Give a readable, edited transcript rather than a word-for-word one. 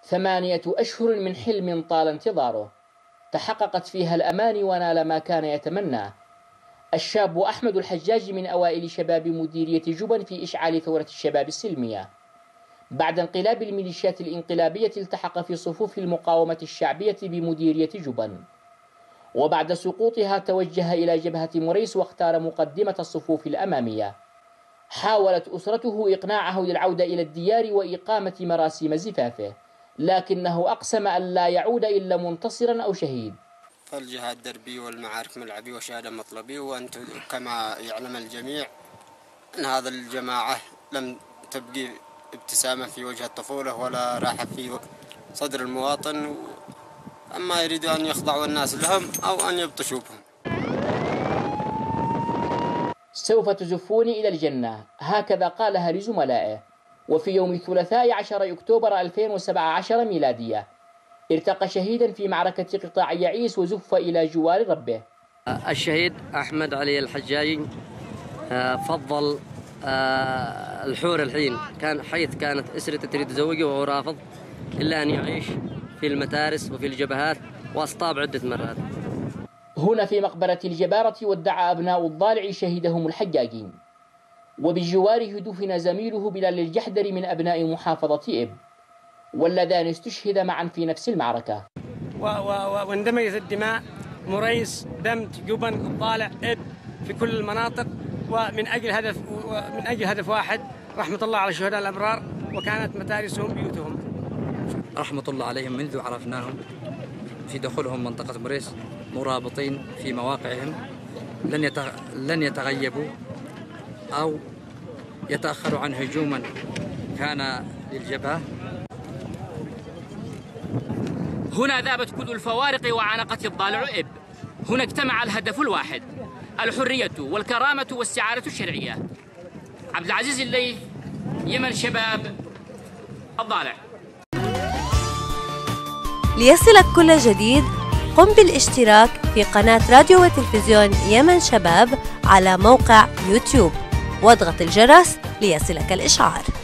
8 أشهر من حلم طال انتظاره، تحققت فيها الأماني ونال ما كان يتمناه. الشاب أحمد الحجاج من أوائل شباب مديرية جبن في إشعال ثورة الشباب السلمية. بعد انقلاب الميليشيات الانقلابية التحق في صفوف المقاومة الشعبية بمديرية جبن، وبعد سقوطها توجه إلى جبهة مريس واختار مقدمة الصفوف الأمامية. حاولت أسرته إقناعه للعودة إلى الديار وإقامة مراسم زفافه، لكنه أقسم أن لا يعود إلا منتصرا أو شهيد. فالجهاد دربي والمعارك ملعبي وشهادة مطلبي، وأنتم كما يعلم الجميع أن هذا الجماعة لم تبقي ابتسامة في وجه الطفولة ولا راحة في صدر المواطن، أما يريدوا أن يخضعوا الناس لهم أو أن يبطشوا بهم. سوف تزفوني إلى الجنة، هكذا قالها لزملائه. وفي يوم الثلاثاء 10 أكتوبر 2017 ميلادية ارتقى شهيدا في معركة قطاع يعيس وزف إلى جوار ربه. الشهيد أحمد علي الحجاجي فضل الحور الحين، حيث كانت أسرته تريد تزوجه وهو رافض، إلا أن يعيش في المتارس وفي الجبهات واصطاب عدة مرات. هنا في مقبرة الجبارة ودع أبناء الضالع شهيدهم الحجاجين، وبجواره دفن زميله بلال الجحدري من أبناء محافظة إب، واللذان استشهدا معا في نفس المعركة. واندمجت الدماء مريس دمت جبن الضالع إب في كل المناطق، ومن أجل هدف واحد، رحمة الله على الشهداء الأبرار، وكانت متارسهم بيوتهم. رحمة الله عليهم منذ عرفناهم في دخولهم منطقة مريس مرابطين في مواقعهم، لن يتغيبوا أو يتأخروا عن هجوما كان للجبهة. هنا ذابت كل الفوارق وعانقت الضالع إب. هنا اجتمع الهدف الواحد، الحرية والكرامة والاستعارة الشرعية. عبد العزيز الليث، يمن شباب، الضالع. ليصلك كل جديد قم بالاشتراك في قناة راديو وتلفزيون يمن شباب على موقع يوتيوب، واضغط الجرس ليصلك الإشعار.